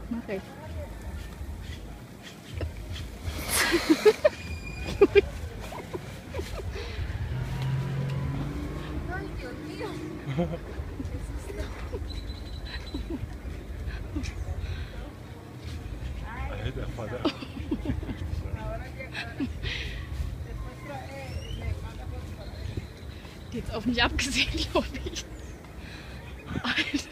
Mach ich. Ay, Dios mío. Alter Vater. Die jetzt auf mich abgesehen, glaube ich. Alter.